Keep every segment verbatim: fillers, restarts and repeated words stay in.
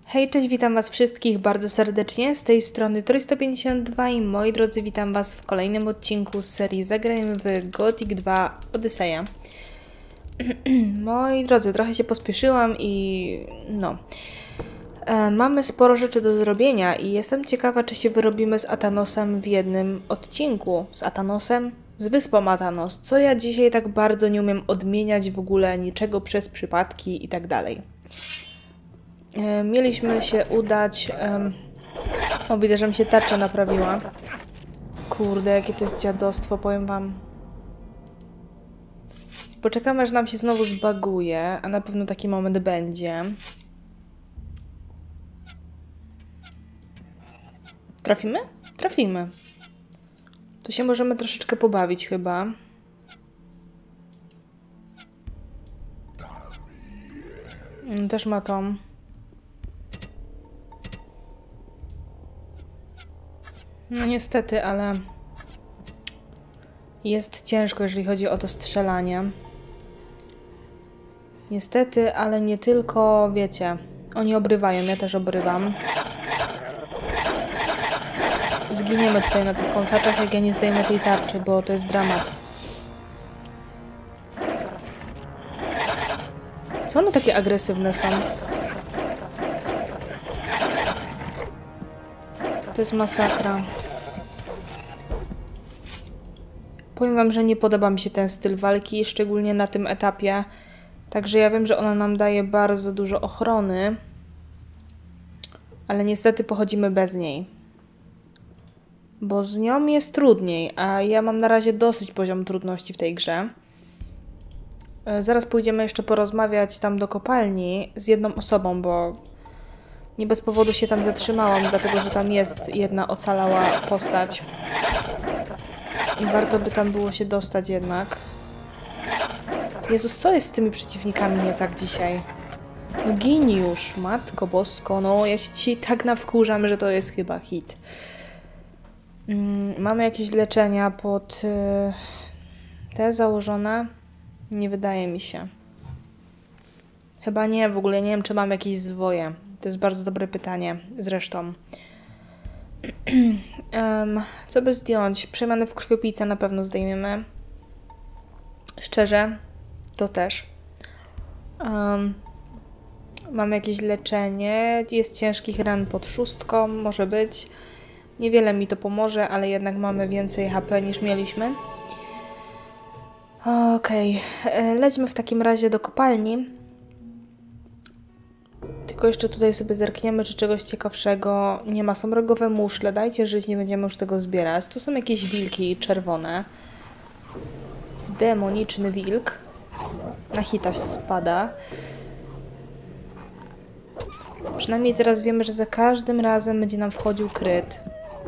Hej, cześć, witam was wszystkich bardzo serdecznie, z tej strony Tori sto pięćdziesiąt dwa i moi drodzy, witam was w kolejnym odcinku z serii Zagrajmy w Gothic dwa Odyseja. Moi drodzy, trochę się pospieszyłam i no, e, mamy sporo rzeczy do zrobienia i jestem ciekawa, czy się wyrobimy z Atanosem w jednym odcinku. Z Atanosem? Z wyspą Atanos, co ja dzisiaj tak bardzo nie umiem odmieniać w ogóle niczego przez przypadki i tak dalej. Mieliśmy się udać... Um... O, widzę, że mi się tarcza naprawiła. Kurde, jakie to jest dziadostwo, powiem wam. Poczekamy, aż nam się znowu zbaguje, a na pewno taki moment będzie. Trafimy? Trafimy. To się możemy troszeczkę pobawić chyba. Też ma tą... No niestety, ale jest ciężko, jeżeli chodzi o to strzelanie. Niestety, ale nie tylko, wiecie, oni obrywają, ja też obrywam. Zginiemy tutaj na tych kąsaczach, jak ja nie zdejmę tej tarczy, bo to jest dramat. Co one takie agresywne są? To jest masakra. Powiem wam, że nie podoba mi się ten styl walki, szczególnie na tym etapie. Także ja wiem, że ona nam daje bardzo dużo ochrony. Ale niestety pochodzimy bez niej. Bo z nią jest trudniej, a ja mam na razie dosyć poziom trudności w tej grze. Zaraz pójdziemy jeszcze porozmawiać tam do kopalni z jedną osobą, bo nie bez powodu się tam zatrzymałam, dlatego że tam jest jedna ocalała postać. I warto by tam było się dostać jednak. Jezus, co jest z tymi przeciwnikami nie tak dzisiaj? No gini już, matko bosko, no ja się dzisiaj tak nawkurzam, że to jest chyba hit. Mm, mamy jakieś leczenia pod y, te założone? Nie wydaje mi się. Chyba nie, w ogóle nie wiem, czy mam jakieś zwoje. To jest bardzo dobre pytanie, zresztą. um, co by zdjąć? Przemiany w krwiopijca na pewno zdejmiemy. Szczerze, to też. Um, mamy jakieś leczenie. Jest ciężkich ran pod szóstką, może być. Niewiele mi to pomoże, ale jednak mamy więcej H P niż mieliśmy. Okej, okay. Lećmy w takim razie do kopalni. Tylko jeszcze tutaj sobie zerkniemy, czy czegoś ciekawszego nie ma. Są rogowe muszle, dajcie żyć, nie będziemy już tego zbierać. Tu są jakieś wilki czerwone. Demoniczny wilk. Na hita spada. Przynajmniej teraz wiemy, że za każdym razem będzie nam wchodził kryt.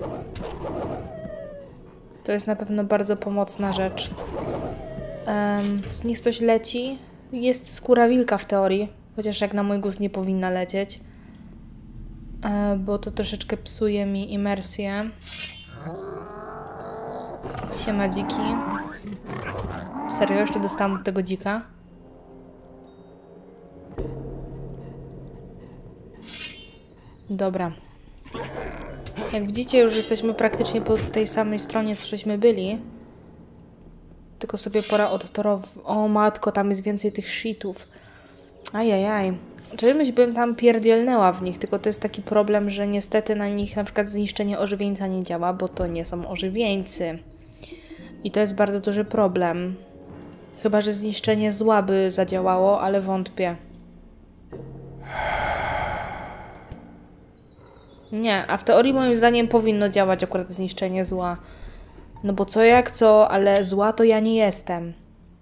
To jest na pewno bardzo pomocna rzecz. Um, z nich coś leci. Jest skóra wilka w teorii. Chociaż jak na mój gust nie powinna lecieć. E, bo to troszeczkę psuje mi imersję. Siema dziki. Serio, jeszcze dostałam od tego dzika. Dobra. Jak widzicie, już jesteśmy praktycznie po tej samej stronie, co żeśmy byli. Tylko sobie pora odtorować. O matko, tam jest więcej tych shitów. Ajajaj. Czemuś bym tam pierdzielnęła w nich, tylko to jest taki problem, że niestety na nich na przykład zniszczenie ożywieńca nie działa, bo to nie są ożywieńcy. I to jest bardzo duży problem. Chyba że zniszczenie zła by zadziałało, ale wątpię. Nie, a w teorii moim zdaniem powinno działać akurat zniszczenie zła. No bo co jak co, ale zła to ja nie jestem.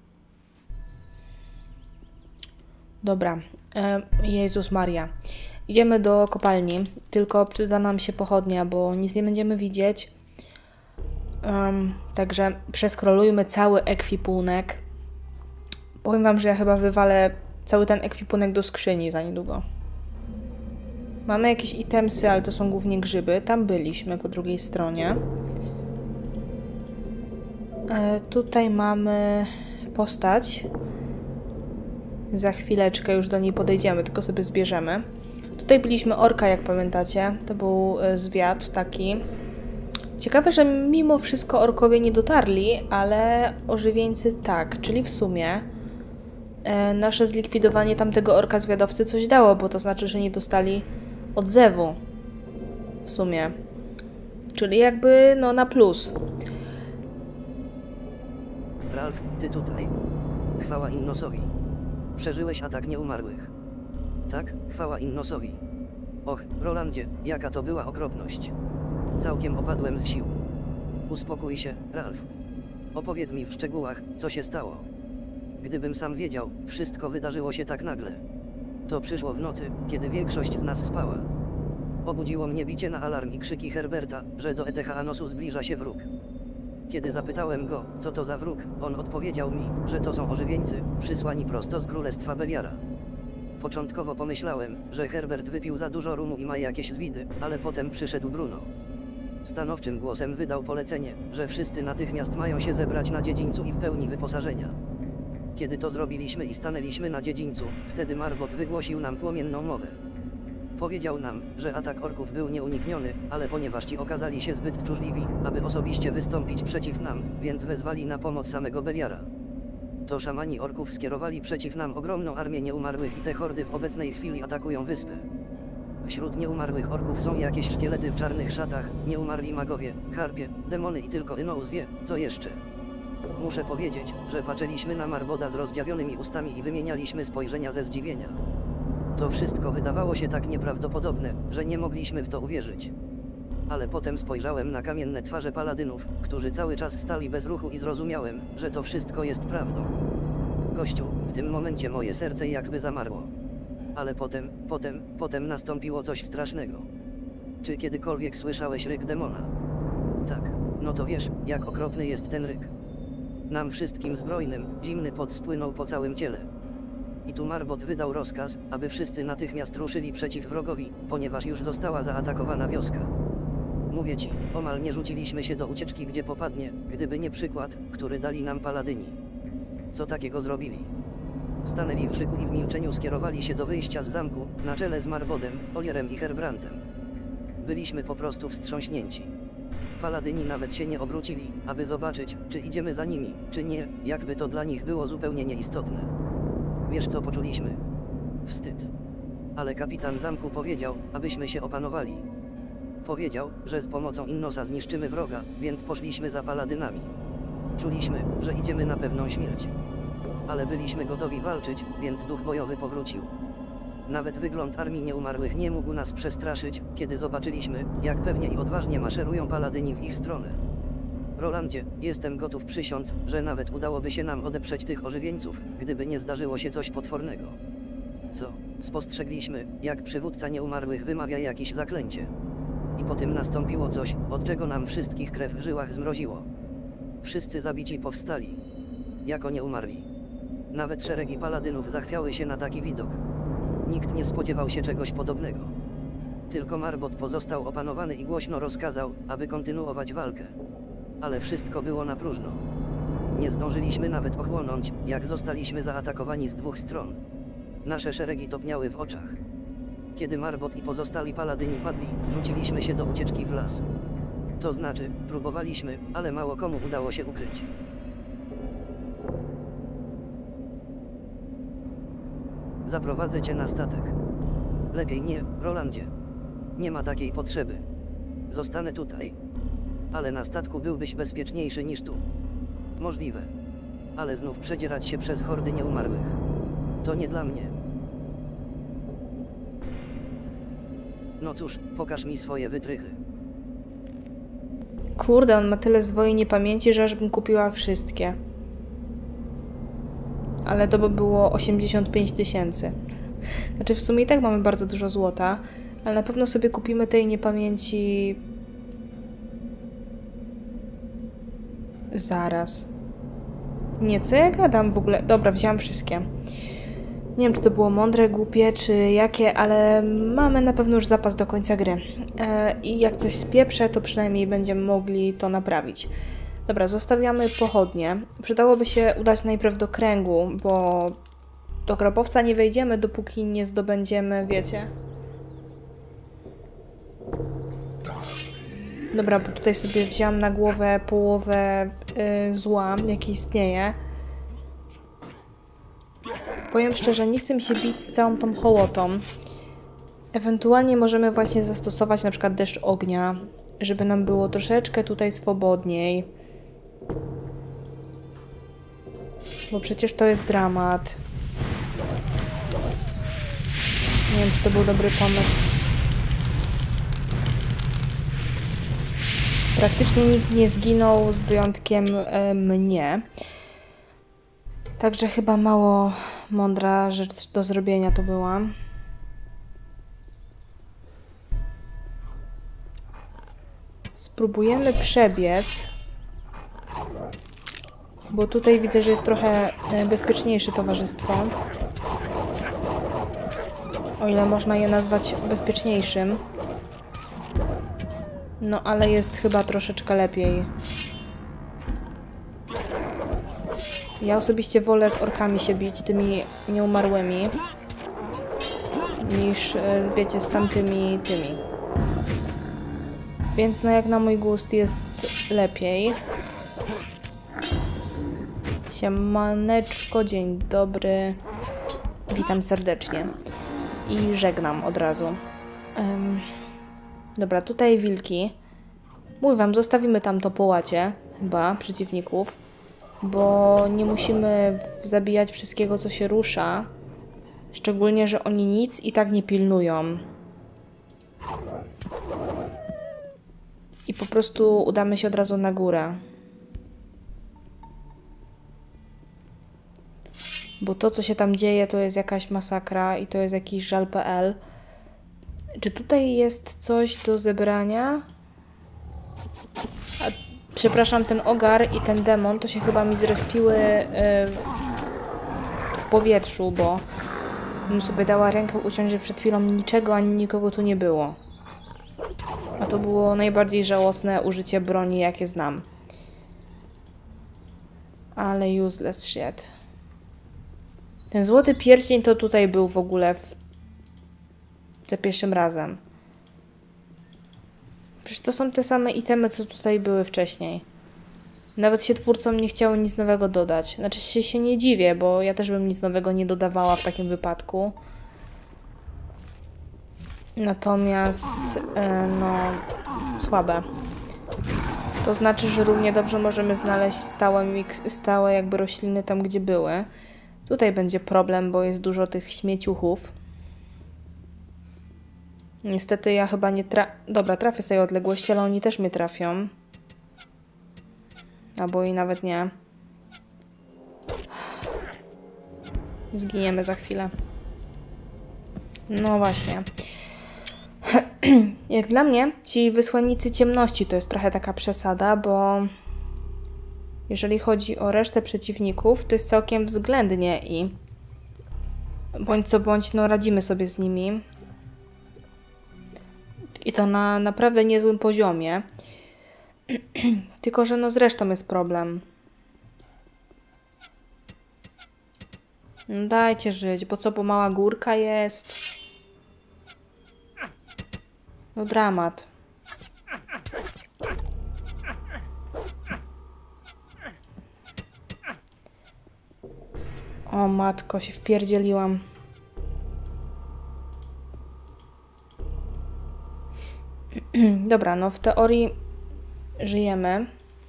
Dobra. E, Jezus Maria. Idziemy do kopalni. Tylko przyda nam się pochodnia, bo nic nie będziemy widzieć. Um, także przeskrolujmy cały ekwipunek. Powiem wam, że ja chyba wywalę cały ten ekwipunek do skrzyni za niedługo. Mamy jakieś itemsy, ale to są głównie grzyby. Tam byliśmy po drugiej stronie. E, tutaj mamy postać. Za chwileczkę już do niej podejdziemy, tylko sobie zbierzemy. Tutaj byliśmy orka, jak pamiętacie. To był zwiat taki. Ciekawe, że mimo wszystko orkowie nie dotarli, ale ożywieńcy tak. Czyli w sumie e, nasze zlikwidowanie tamtego orka zwiadowcy coś dało, bo to znaczy, że nie dostali odzewu. W sumie. Czyli jakby no na plus. Ralf, ty tutaj. Chwała Innosowi. Przeżyłeś atak nieumarłych. Tak, chwała Innosowi. Och, Rolandzie, jaka to była okropność. Całkiem opadłem z sił. Uspokój się, Ralf. Opowiedz mi w szczegółach, co się stało. Gdybym sam wiedział, wszystko wydarzyło się tak nagle. To przyszło w nocy, kiedy większość z nas spała. Obudziło mnie bicie na alarm i krzyki Herberta, że do Etechaanosu zbliża się wróg. Kiedy zapytałem go, co to za wróg, on odpowiedział mi, że to są ożywieńcy, przysłani prosto z królestwa Beliara. Początkowo pomyślałem, że Herbert wypił za dużo rumu i ma jakieś zwidy, ale potem przyszedł Bruno. Stanowczym głosem wydał polecenie, że wszyscy natychmiast mają się zebrać na dziedzińcu i w pełni wyposażenia. Kiedy to zrobiliśmy i stanęliśmy na dziedzińcu, wtedy Marbot wygłosił nam płomienną mowę. Powiedział nam, że atak orków był nieunikniony, ale ponieważ ci okazali się zbyt tchórzliwi, aby osobiście wystąpić przeciw nam, więc wezwali na pomoc samego Beliara. To szamani orków skierowali przeciw nam ogromną armię nieumarłych i te hordy w obecnej chwili atakują wyspę. Wśród nieumarłych orków są jakieś szkielety w czarnych szatach, nieumarli magowie, harpie, demony i tylko Inous wie, co jeszcze. Muszę powiedzieć, że patrzyliśmy na Marboda z rozdziawionymi ustami i wymienialiśmy spojrzenia ze zdziwienia. To wszystko wydawało się tak nieprawdopodobne, że nie mogliśmy w to uwierzyć. Ale potem spojrzałem na kamienne twarze paladynów, którzy cały czas stali bez ruchu i zrozumiałem, że to wszystko jest prawdą. Gościu, w tym momencie moje serce jakby zamarło. Ale potem, potem, potem nastąpiło coś strasznego. Czy kiedykolwiek słyszałeś ryk demona? Tak, no to wiesz, jak okropny jest ten ryk. Nam wszystkim zbrojnym, zimny pot spłynął po całym ciele. I tu Marbot wydał rozkaz, aby wszyscy natychmiast ruszyli przeciw wrogowi, ponieważ już została zaatakowana wioska. Mówię ci, omal nie rzuciliśmy się do ucieczki gdzie popadnie, gdyby nie przykład, który dali nam paladyni. Co takiego zrobili? Stanęli w szyku i w milczeniu skierowali się do wyjścia z zamku, na czele z Marbodem, Olierem i Herbrandtem. Byliśmy po prostu wstrząśnięci. Paladyni nawet się nie obrócili, aby zobaczyć, czy idziemy za nimi, czy nie, jakby to dla nich było zupełnie nieistotne. Wiesz co poczuliśmy? Wstyd. Ale kapitan zamku powiedział, abyśmy się opanowali. Powiedział, że z pomocą Innosa zniszczymy wroga, więc poszliśmy za paladynami. Czuliśmy, że idziemy na pewną śmierć. Ale byliśmy gotowi walczyć, więc duch bojowy powrócił. Nawet wygląd armii nieumarłych nie mógł nas przestraszyć, kiedy zobaczyliśmy, jak pewnie i odważnie maszerują paladyni w ich stronę. Rolandzie, jestem gotów przysiąc, że nawet udałoby się nam odeprzeć tych ożywieńców, gdyby nie zdarzyło się coś potwornego. Co? Spostrzegliśmy, jak przywódca nieumarłych wymawia jakieś zaklęcie. I po tym nastąpiło coś, od czego nam wszystkich krew w żyłach zmroziło. Wszyscy zabici powstali. Jako nieumarli. Nawet szeregi paladynów zachwiały się na taki widok. Nikt nie spodziewał się czegoś podobnego. Tylko Marbot pozostał opanowany i głośno rozkazał, aby kontynuować walkę. Ale wszystko było na próżno. Nie zdążyliśmy nawet ochłonąć, jak zostaliśmy zaatakowani z dwóch stron. Nasze szeregi topniały w oczach. Kiedy Marbot i pozostali paladyni padli, rzuciliśmy się do ucieczki w las. To znaczy, próbowaliśmy, ale mało komu udało się ukryć. Zaprowadzę cię na statek. Lepiej nie, Rolandzie. Nie ma takiej potrzeby. Zostanę tutaj. Ale na statku byłbyś bezpieczniejszy niż tu. Możliwe. Ale znów przedzierać się przez hordy nieumarłych. To nie dla mnie. No cóż, pokaż mi swoje wytrychy. Kurde, on ma tyle zwojej niepamięci, że aż bym kupiła wszystkie. Ale to by było osiemdziesiąt pięć tysięcy. Znaczy w sumie i tak mamy bardzo dużo złota, ale na pewno sobie kupimy tej niepamięci... Zaraz. Nie, co ja gadam w ogóle? Dobra, wziąłam wszystkie. Nie wiem, czy to było mądre, głupie, czy jakie, ale mamy na pewno już zapas do końca gry. E, I jak coś spieprzę, to przynajmniej będziemy mogli to naprawić. Dobra, zostawiamy pochodnie. Przydałoby się udać najpierw do kręgu, bo do grobowca nie wejdziemy, dopóki nie zdobędziemy, wiecie, Dobra, bo tutaj sobie wzięłam na głowę połowę yy, zła, jaki istnieje. Powiem szczerze, nie chcę mi się bić z całą tą hołotą. Ewentualnie możemy właśnie zastosować na przykład deszcz ognia, żeby nam było troszeczkę tutaj swobodniej. Bo przecież to jest dramat. Nie wiem, czy to był dobry pomysł. Praktycznie nikt nie zginął, z wyjątkiem e, mnie. Także chyba mało mądra rzecz do zrobienia to była. Spróbujemy przebiec. Bo tutaj widzę, że jest trochę bezpieczniejsze towarzystwo. O ile można je nazwać bezpieczniejszym. No, ale jest chyba troszeczkę lepiej. Ja osobiście wolę z orkami się bić, tymi nieumarłymi, niż, wiecie, z tamtymi tymi. Więc no jak na mój gust jest lepiej. Siemaneczko, dzień dobry. Witam serdecznie. I żegnam od razu. Um, dobra, tutaj wilki. Mówię wam, zostawimy tam to połacie, chyba, przeciwników. Bo nie musimy zabijać wszystkiego, co się rusza. Szczególnie, że oni nic i tak nie pilnują. I po prostu udamy się od razu na górę. Bo to, co się tam dzieje, to jest jakaś masakra i to jest jakiś żal kropka pe el. Czy tutaj jest coś do zebrania? A, przepraszam, ten ogar i ten demon to się chyba mi zrespiły yy, w powietrzu, bo bym sobie dała rękę uciąć, że przed chwilą niczego ani nikogo tu nie było. A to było najbardziej żałosne użycie broni, jakie znam. Ale useless shit. Ten złoty pierścień to tutaj był w ogóle w... za pierwszym razem. Przecież to są te same itemy, co tutaj były wcześniej. Nawet się twórcom nie chciało nic nowego dodać. Znaczy się, się nie dziwię, bo ja też bym nic nowego nie dodawała w takim wypadku. Natomiast, e, no, słabe. To znaczy, że równie dobrze możemy znaleźć stałe, mix, stałe jakby rośliny tam, gdzie były. Tutaj będzie problem, bo jest dużo tych śmieciuchów. Niestety ja chyba nie tra... Dobra, trafię z tej odległości, ale oni też mnie trafią. Albo i nawet nie. Zginiemy za chwilę. No właśnie. Jak dla mnie, ci wysłannicy ciemności to jest trochę taka przesada, bo jeżeli chodzi o resztę przeciwników, to jest całkiem względnie i bądź co bądź, no radzimy sobie z nimi. I to na naprawdę niezłym poziomie. Tylko że no z resztą jest problem. No dajcie żyć, bo co, bo mała górka jest? No dramat. O matko, się wpierdzieliłam. Dobra, no w teorii żyjemy.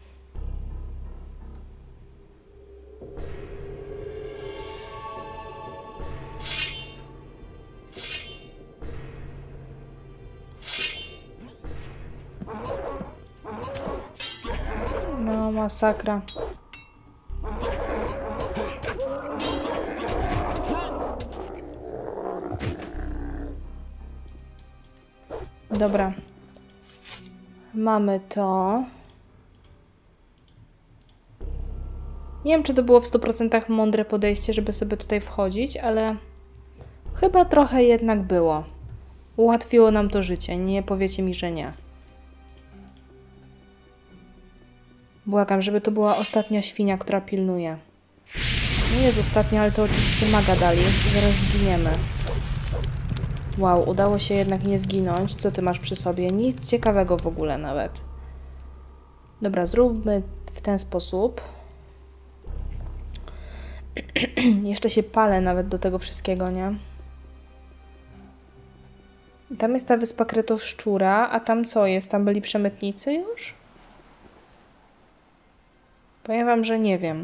No, masakra. Dobra. Mamy to. Nie wiem, czy to było w stu procentach mądre podejście, żeby sobie tutaj wchodzić, ale chyba trochę jednak było. Ułatwiło nam to życie. Nie powiecie mi, że nie. Błagam, żeby to była ostatnia świnia, która pilnuje. Nie jest ostatnia, ale to oczywiście maga dali. Zaraz zginiemy. Wow, udało się jednak nie zginąć. Co ty masz przy sobie? Nic ciekawego w ogóle nawet. Dobra, zróbmy w ten sposób. Jeszcze się palę nawet do tego wszystkiego, nie? Tam jest ta wyspa Kretoszczura, a tam co jest? Tam byli przemytnicy już? Powiem wam, że nie wiem.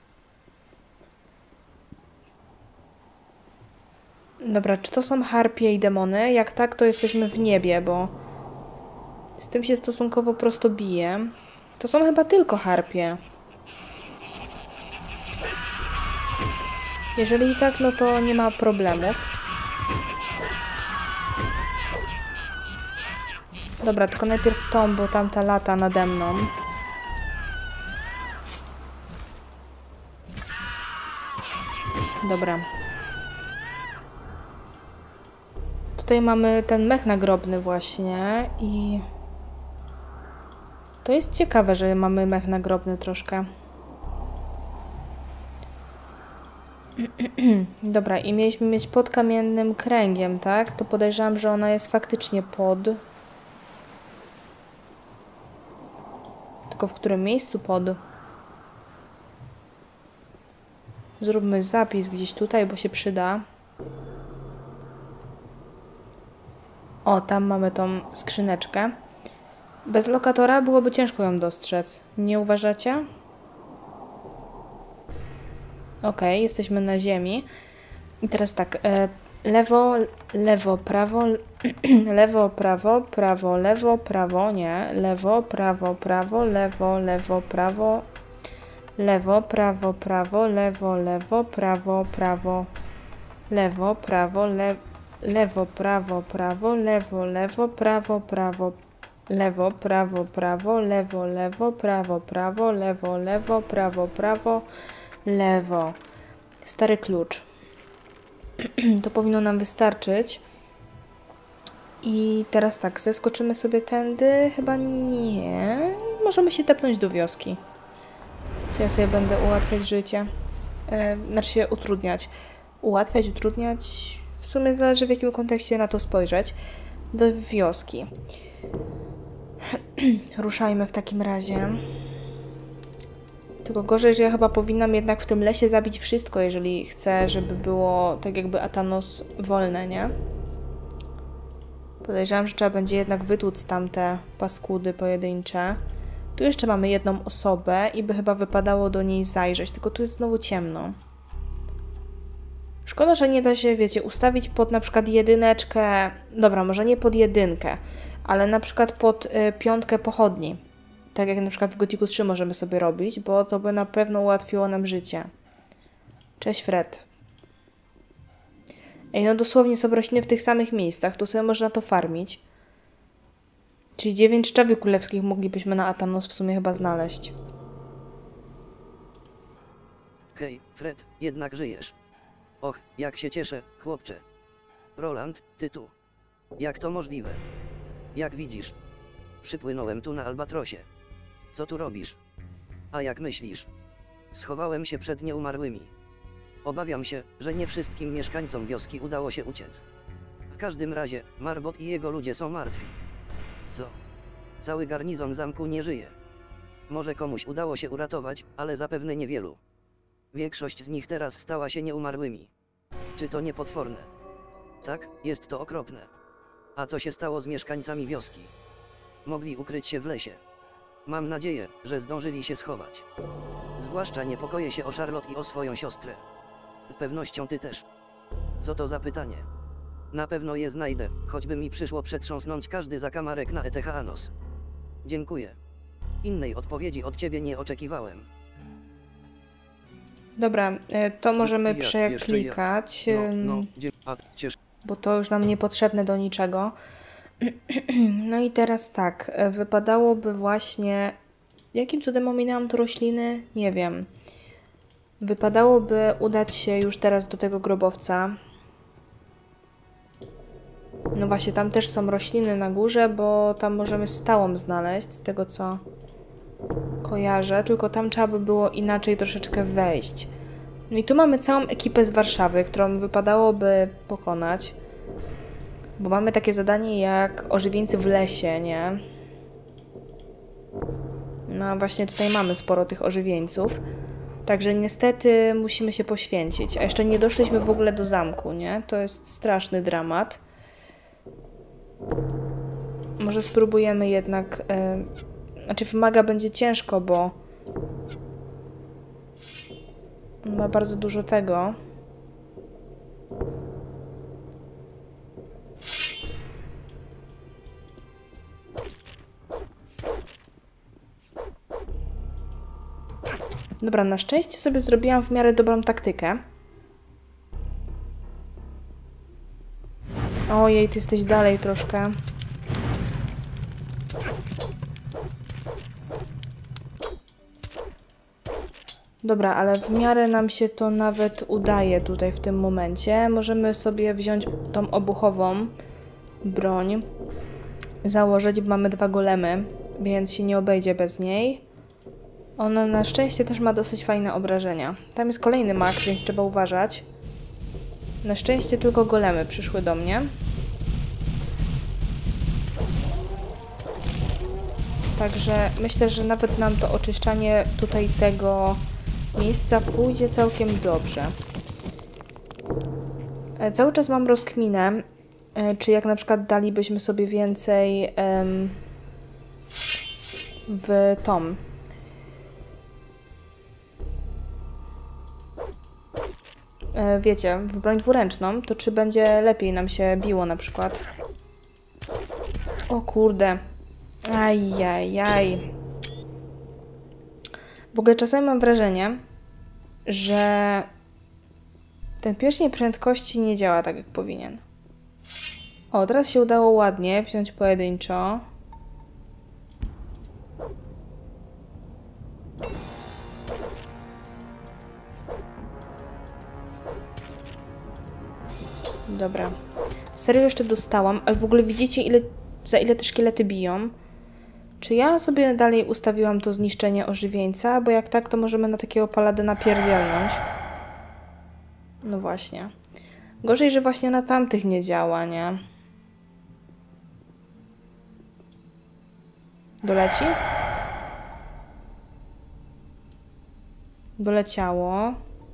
Dobra, czy to są harpie i demony? Jak tak, to jesteśmy w niebie, bo z tym się stosunkowo prosto bije. To są chyba tylko harpie. Jeżeli tak, no to nie ma problemów. Dobra, tylko najpierw tą, bo tamta lata nade mną. Dobra. Tutaj mamy ten mech nagrobny właśnie i... To jest ciekawe, że mamy mech nagrobny troszkę. Dobra, i mieliśmy mieć pod kamiennym kręgiem, tak? To podejrzewam, że ona jest faktycznie pod. Tylko w którym miejscu pod? Zróbmy zapis gdzieś tutaj, bo się przyda. O, tam mamy tą skrzyneczkę. Bez lokatora byłoby ciężko ją dostrzec. Nie uważacie? Ok, jesteśmy na ziemi. I teraz tak, e, lewo, lewo, prawo, lewo, prawo, prawo, lewo, prawo, nie, lewo, prawo, prawo, lewo, lewo, prawo, lewo, prawo, prawo, lewo, lewo, prawo, prawo, lewo, prawo, le, lewo, prawo, prawo, lewo, lewo, prawo, prawo, lewo, prawo, prawo, lewo, lewo, prawo, prawo, lewo, lewo, prawo, prawo, lewo. Stary klucz. To powinno nam wystarczyć. I teraz tak, zeskoczymy sobie tędy. Chyba nie. Możemy się tepnąć do wioski. Co ja sobie będę ułatwiać życie. E, znaczy się utrudniać. Ułatwiać, utrudniać. W sumie zależy, w jakim kontekście na to spojrzeć. Do wioski. Ruszajmy w takim razie. Tylko gorzej, że ja chyba powinnam jednak w tym lesie zabić wszystko, jeżeli chcę, żeby było tak jakby Atanos wolne, nie? Podejrzewam, że trzeba będzie jednak wytłuc tamte paskudy pojedyncze. Tu jeszcze mamy jedną osobę i by chyba wypadało do niej zajrzeć, tylko tu jest znowu ciemno. Szkoda, że nie da się, wiecie, ustawić pod na przykład jedyneczkę, dobra, może nie pod jedynkę, ale na przykład pod y, piątkę pochodni. Tak jak na przykład w Gothicu trzy możemy sobie robić, bo to by na pewno ułatwiło nam życie. Cześć Fred. Ej, no dosłownie są rośliny w tych samych miejscach, tu sobie można to farmić. Czyli dziewięć szczawi królewskich moglibyśmy na Atanos w sumie chyba znaleźć. Hej, Fred, jednak żyjesz. Och, jak się cieszę, chłopcze. Roland, ty tu. Jak to możliwe? Jak widzisz, przypłynąłem tu na Albatrosie. Co tu robisz? A jak myślisz? Schowałem się przed nieumarłymi. Obawiam się, że nie wszystkim mieszkańcom wioski udało się uciec. W każdym razie, Marbot i jego ludzie są martwi. Co? Cały garnizon zamku nie żyje. Może komuś udało się uratować, ale zapewne niewielu. Większość z nich teraz stała się nieumarłymi. Czy to nie potworne? Tak, jest to okropne. A co się stało z mieszkańcami wioski? Mogli ukryć się w lesie. Mam nadzieję, że zdążyli się schować. Zwłaszcza niepokoję się o Charlotte i o swoją siostrę. Z pewnością ty też. Co to za pytanie? Na pewno je znajdę, choćby mi przyszło przetrząsnąć każdy zakamarek na Etechanos. Dziękuję. Innej odpowiedzi od ciebie nie oczekiwałem. Dobra, to możemy Ja, przeklikać, Ja. No, no, dzie- a, ciesz. bo to już nam niepotrzebne do niczego. No i teraz tak, wypadałoby właśnie... Jakim cudem ominęłam tu rośliny? Nie wiem. Wypadałoby udać się już teraz do tego grobowca. No właśnie, tam też są rośliny na górze, bo tam możemy stałą znaleźć, z tego co kojarzę. Tylko tam trzeba by było inaczej troszeczkę wejść. No i tu mamy całą ekipę z Warszawy, którą wypadałoby pokonać. Bo mamy takie zadanie jak ożywieńcy w lesie, nie? No właśnie tutaj mamy sporo tych ożywieńców. Także niestety musimy się poświęcić. A jeszcze nie doszliśmy w ogóle do zamku, nie? To jest straszny dramat. Może spróbujemy jednak... Yy... Znaczy w maga będzie ciężko, bo... On ma bardzo dużo tego. Dobra, na szczęście sobie zrobiłam w miarę dobrą taktykę. Ojej, ty jesteś dalej troszkę. Dobra, ale w miarę nam się to nawet udaje tutaj w tym momencie. Możemy sobie wziąć tą obuchową broń. Założyć, bo mamy dwa golemy, więc się nie obejdzie bez niej. Ona na szczęście też ma dosyć fajne obrażenia. Tam jest kolejny mag, więc trzeba uważać. Na szczęście tylko golemy przyszły do mnie. Także myślę, że nawet nam to oczyszczanie tutaj tego miejsca pójdzie całkiem dobrze. E, cały czas mam rozkminę, e, czy jak na przykład dalibyśmy sobie więcej em, w tom. E, wiecie, w broń dwuręczną, to czy będzie lepiej nam się biło na przykład. O kurde. Ajajaj. W ogóle czasami mam wrażenie, że ten pierścień prędkości nie działa tak, jak powinien. O, teraz się udało ładnie wziąć pojedynczo. Dobra. Serio jeszcze dostałam, ale w ogóle widzicie, ile, za ile te szkielety biją? Czy ja sobie dalej ustawiłam to zniszczenie ożywieńca? Bo jak tak, to możemy na takiego paladyna pierdzielnąć. No właśnie. Gorzej, że właśnie na tamtych nie działa, nie? Doleci? Doleciało.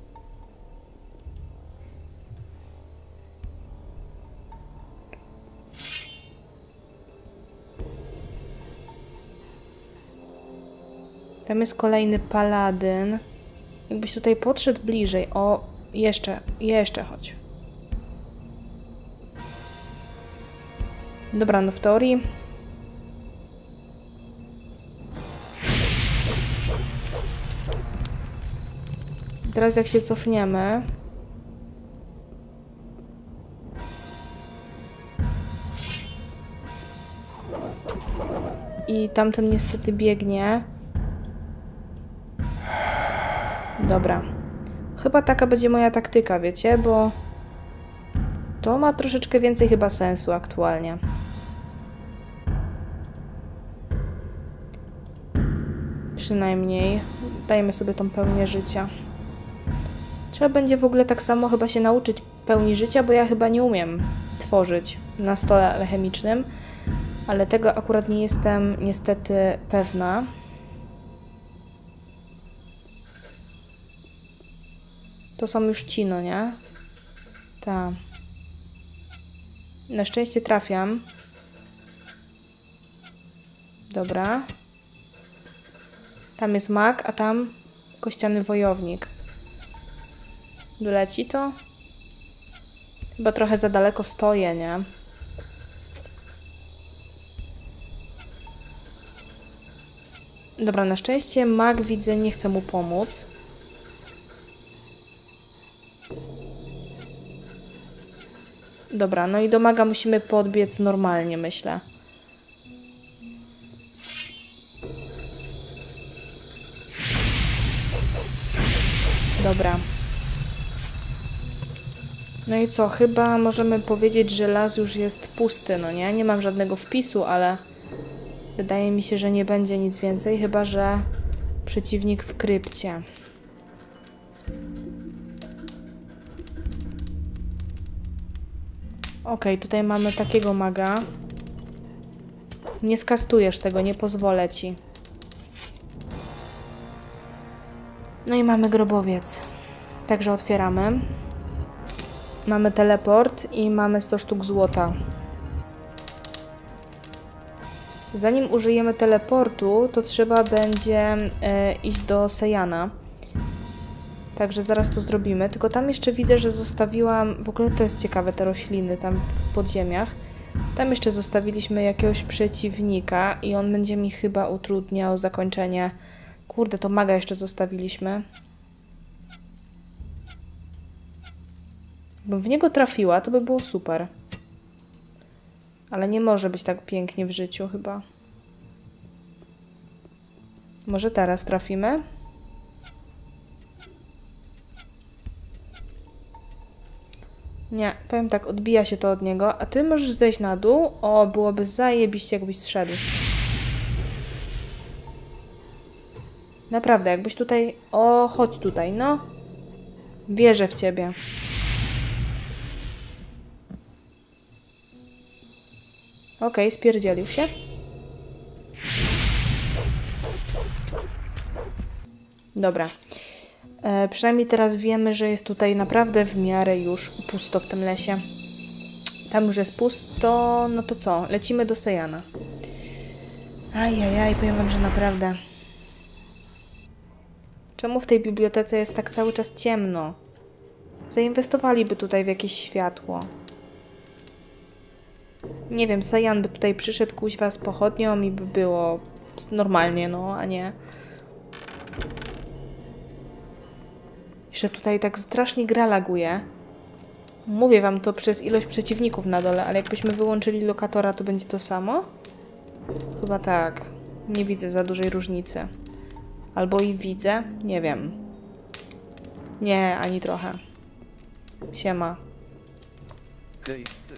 Tam jest kolejny paladyn. Jakbyś tutaj podszedł bliżej. O, jeszcze, jeszcze chodź. Dobra, no w teorii... Teraz jak się cofniemy... I tamten niestety biegnie. Dobra. Chyba taka będzie moja taktyka, wiecie, bo to ma troszeczkę więcej chyba sensu aktualnie. Przynajmniej dajmy sobie tą pełnię życia. Trzeba będzie w ogóle tak samo chyba się nauczyć pełni życia, bo ja chyba nie umiem tworzyć na stole alchemicznym, ale tego akurat nie jestem niestety pewna. To są już ci, no nie? Tak. Na szczęście trafiam. Dobra. Tam jest mag, a tam kościany wojownik. Doleci to? Chyba trochę za daleko stoję, nie? Dobra, na szczęście mag, widzę, nie chce mu pomóc. Dobra, no i do maga musimy podbiec normalnie, myślę. Dobra. No i co? Chyba możemy powiedzieć, że las już jest pusty, no nie? Nie mam żadnego wpisu, ale wydaje mi się, że nie będzie nic więcej, chyba że przeciwnik w krypcie. Okej, tutaj mamy takiego maga. Nie skastujesz tego, nie pozwolę ci. No i mamy grobowiec. Także otwieramy. Mamy teleport i mamy sto sztuk złota. Zanim użyjemy teleportu, to trzeba będzie e, iść do Sejana. Także zaraz to zrobimy. Tylko tam jeszcze widzę, że zostawiłam... W ogóle to jest ciekawe, te rośliny tam w podziemiach. Tam jeszcze zostawiliśmy jakiegoś przeciwnika i on będzie mi chyba utrudniał zakończenie. Kurde, to maga jeszcze zostawiliśmy. Jakbym w niego trafiła, to by było super. Ale nie może być tak pięknie w życiu chyba. Może teraz trafimy? Nie, powiem tak, odbija się to od niego. A ty możesz zejść na dół? O, byłoby zajebiście, jakbyś zszedł. Naprawdę, jakbyś tutaj... O, chodź tutaj, no. Wierzę w ciebie. Okej, okay, spierdzielił się. Dobra. E, przynajmniej teraz wiemy, że jest tutaj naprawdę w miarę już pusto w tym lesie. Tam już jest pusto, no to co? Lecimy do Sejana. Ajajaj, powiem wam, że naprawdę... Czemu w tej bibliotece jest tak cały czas ciemno? Zainwestowaliby tutaj w jakieś światło. Nie wiem, Sejan by tutaj przyszedł kuźwa z pochodnią i by było normalnie, no, a nie... Jeszcze tutaj tak strasznie gra laguje. Mówię wam to przez ilość przeciwników na dole, ale jakbyśmy wyłączyli lokatora, to będzie to samo? Chyba tak. Nie widzę za dużej różnicy. Albo i widzę? Nie wiem. Nie, ani trochę. Siema. Hej, ty.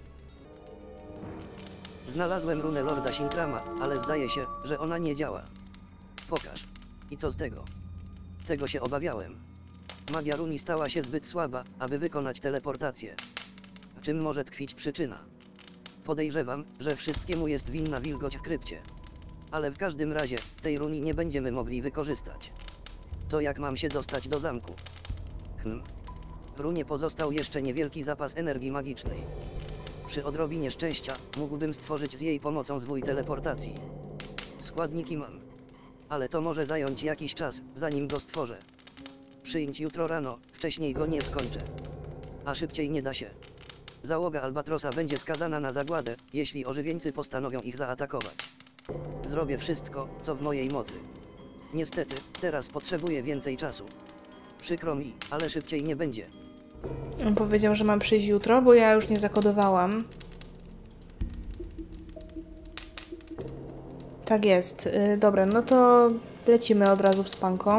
Znalazłem runę Lorda Sintrama, ale zdaje się, że ona nie działa. Pokaż. I co z tego? Tego się obawiałem. Magia runi stała się zbyt słaba, aby wykonać teleportację. W czym może tkwić przyczyna? Podejrzewam, że wszystkiemu jest winna wilgoć w krypcie. Ale w każdym razie, tej runi nie będziemy mogli wykorzystać. To jak mam się dostać do zamku? Hm. W runie pozostał jeszcze niewielki zapas energii magicznej. Przy odrobinie szczęścia, mógłbym stworzyć z jej pomocą zwój teleportacji. Składniki mam. Ale to może zająć jakiś czas, zanim go stworzę. Przyjdź jutro rano, wcześniej go nie skończę. A szybciej nie da się. Załoga Albatrosa będzie skazana na zagładę, jeśli ożywieńcy postanowią ich zaatakować. Zrobię wszystko, co w mojej mocy. Niestety, teraz potrzebuję więcej czasu. Przykro mi, ale szybciej nie będzie. On powiedział, że mam przyjść jutro, bo ja już nie zakodowałam. Tak jest. Yy, dobra, no to lecimy od razu w spanko.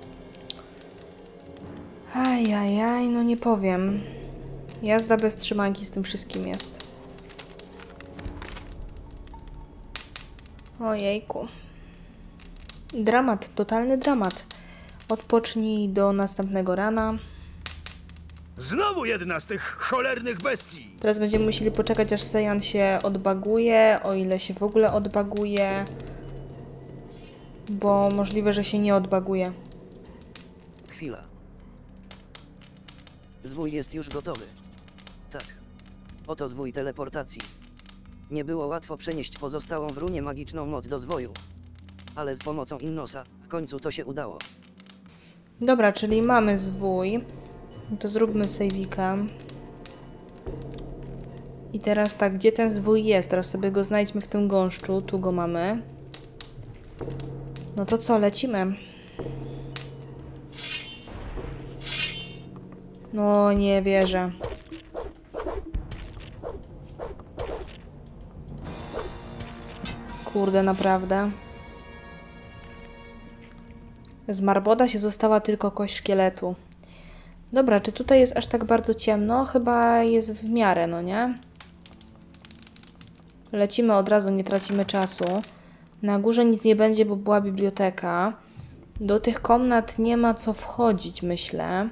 Ajajaj, no nie powiem. Jazda bez trzymanki z tym wszystkim jest. Ojejku. Dramat, totalny dramat. Odpocznij do następnego rana. Znowu jedna z tych cholernych bestii! Teraz będziemy musieli poczekać, aż Sejan się odbaguje, o ile się w ogóle odbaguje. Bo możliwe, że się nie odbaguje. Chwila. Zwój jest już gotowy. Tak. Oto zwój teleportacji. Nie było łatwo przenieść pozostałą w runie magiczną moc do zwoju. Ale z pomocą Innosa, w końcu to się udało. Dobra, czyli mamy zwój. To zróbmy sejwika. I teraz tak, gdzie ten zwój jest? Teraz sobie go znajdźmy w tym gąszczu. Tu go mamy. No to co, lecimy? No, nie wierzę. Kurde, naprawdę. Z Marboda się została tylko kość szkieletu. Dobra, czy tutaj jest aż tak bardzo ciemno? Chyba jest w miarę, no nie? Lecimy od razu, nie tracimy czasu. Na górze nic nie będzie, bo była biblioteka. Do tych komnat nie ma co wchodzić, myślę.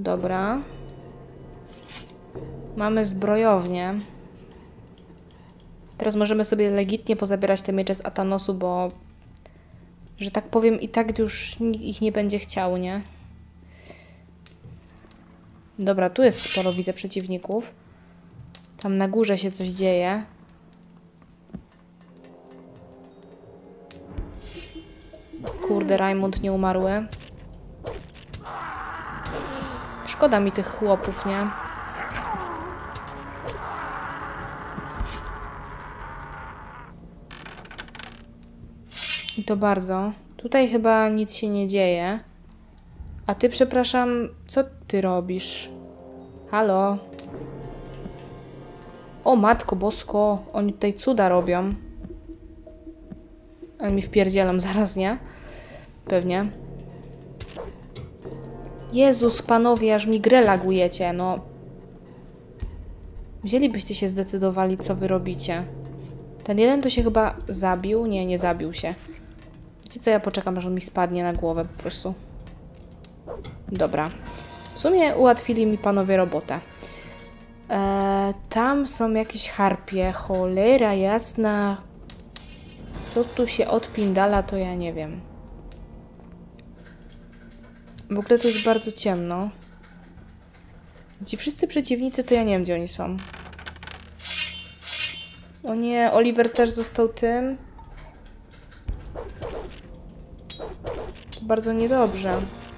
Dobra. Mamy zbrojownię. Teraz możemy sobie legitnie pozabierać te miecze z Atanosu, bo... że tak powiem, i tak już nikt ich nie będzie chciał, nie? Dobra, tu jest sporo, widzę, przeciwników. Tam na górze się coś dzieje. Kurde, Raimund nie umarły. Szkoda mi tych chłopów, nie? I to bardzo. Tutaj chyba nic się nie dzieje. A ty, przepraszam, co ty robisz? Halo? O, Matko Bosko, oni tutaj cuda robią. Ale mi wpierdzielam zaraz, nie? Pewnie. Jezus, panowie, aż mi grę lagujecie, no. Wzięlibyście się zdecydowali, co wy robicie. Ten jeden to się chyba zabił? Nie, nie zabił się. Wiecie co, ja poczekam, aż on mi spadnie na głowę po prostu. Dobra. W sumie ułatwili mi panowie robotę. Eee, tam są jakieś harpie. Cholera jasna. Co tu się odpindala, to ja nie wiem. W ogóle tu jest bardzo ciemno. Ci wszyscy przeciwnicy, to ja nie wiem, gdzie oni są. O nie, Oliver też został tym. To bardzo niedobrze.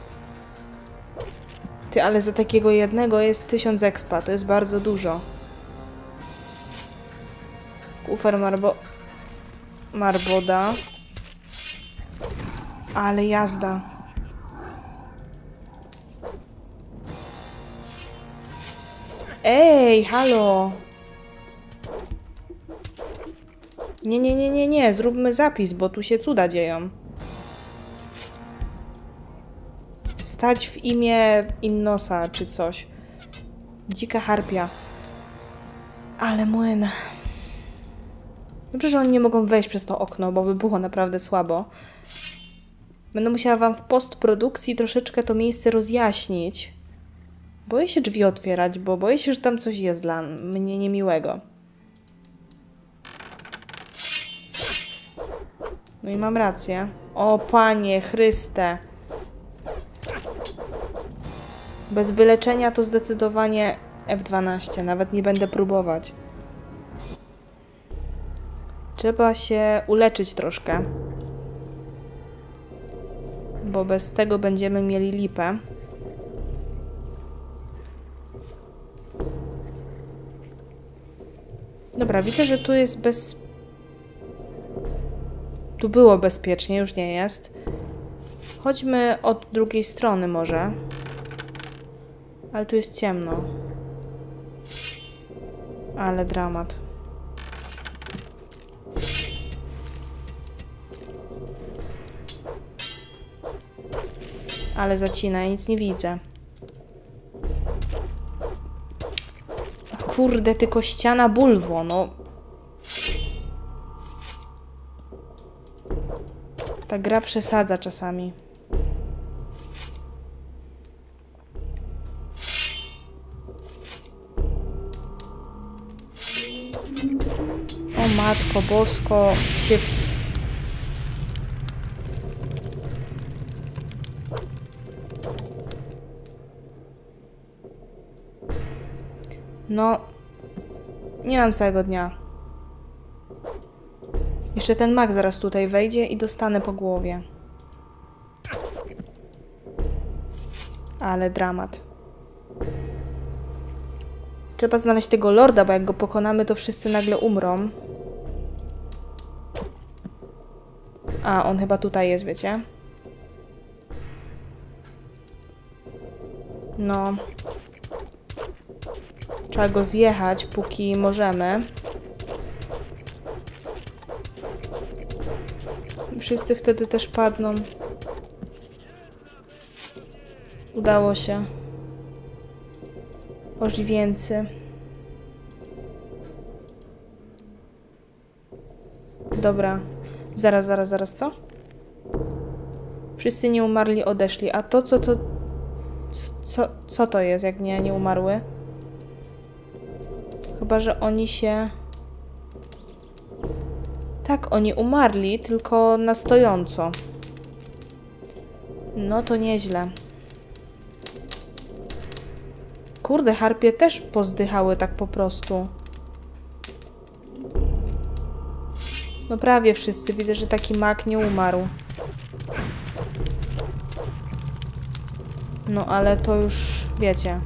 Ty, ale za takiego jednego jest tysiąc expa. To jest bardzo dużo. Kufer Marbo... Marboda. Ale jazda. Ej, halo. Nie, nie, nie, nie, nie. Zróbmy zapis, bo tu się cuda dzieją. Stać w imię Innosa czy coś. Dzika harpia. Ale młyn. Dobrze, że oni nie mogą wejść przez to okno, bo by było naprawdę słabo. Będę musiała wam w postprodukcji troszeczkę to miejsce rozjaśnić. Boję się drzwi otwierać, bo boję się, że tam coś jest dla mnie niemiłego. No i mam rację. O, Panie Chryste. Bez wyleczenia to zdecydowanie F dwanaście. Nawet nie będę próbować. Trzeba się uleczyć troszkę. Bo bez tego będziemy mieli lipę. Dobra, widzę, że tu jest bez... Tu było bezpiecznie, już nie jest. Chodźmy od drugiej strony może. Ale tu jest ciemno. Ale dramat. Ale zacina, ja nic nie widzę. Kurde, tylko ściana bulwo, no. Ta gra przesadza czasami. O Matko Bosko, się... No, nie mam całego dnia. Jeszcze ten mag zaraz tutaj wejdzie i dostanę po głowie. Ale dramat. Trzeba znaleźć tego lorda, bo jak go pokonamy, to wszyscy nagle umrą. A, on chyba tutaj jest, wiecie? No. Trzeba go zjechać, póki możemy. Wszyscy wtedy też padną. Udało się. Ożywieńcy. Dobra. Zaraz, zaraz, zaraz, co? Wszyscy nie umarli, odeszli. A to, co to... Co, co to jest, jak nie, nie umarły? Chyba, że oni się... Tak, oni umarli, tylko na stojąco. No to nieźle. Kurde, harpie też pozdychały tak po prostu. No prawie wszyscy. Widzę, że taki mak nie umarł. No ale to już wiecie.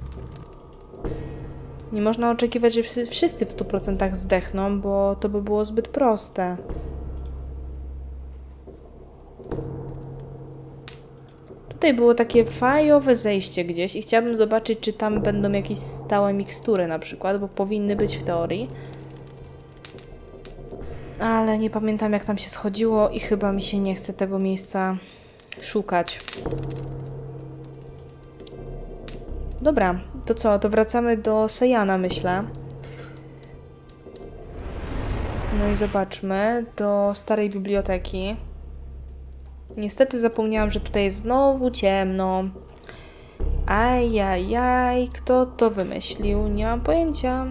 Nie można oczekiwać, że wszyscy w stu procentach zdechną, bo to by było zbyt proste. Tutaj było takie fajowe zejście gdzieś i chciałabym zobaczyć, czy tam będą jakieś stałe mikstury na przykład, bo powinny być w teorii. Ale nie pamiętam, jak tam się schodziło i chyba mi się nie chce tego miejsca szukać. Dobra, to co? To wracamy do Sejana, myślę. No i zobaczmy, do starej biblioteki. Niestety zapomniałam, że tutaj jest znowu ciemno. Ajajaj, kto to wymyślił? Nie mam pojęcia.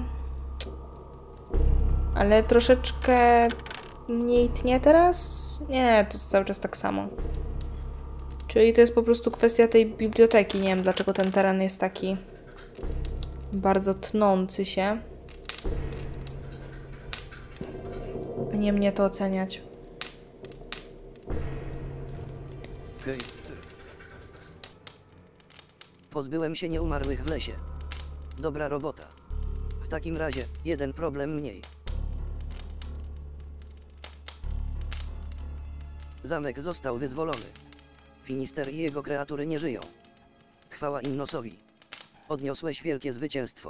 Ale troszeczkę mniej tnie teraz? Nie, to jest cały czas tak samo. Czyli to jest po prostu kwestia tej biblioteki. Nie wiem, dlaczego ten teren jest taki bardzo tnący się. Nie mnie to oceniać. Hej, ty. Pozbyłem się nieumarłych w lesie. Dobra robota. W takim razie, jeden problem mniej. Zamek został wyzwolony. Finister i jego kreatury nie żyją. Chwała Innosowi. Odniosłeś wielkie zwycięstwo.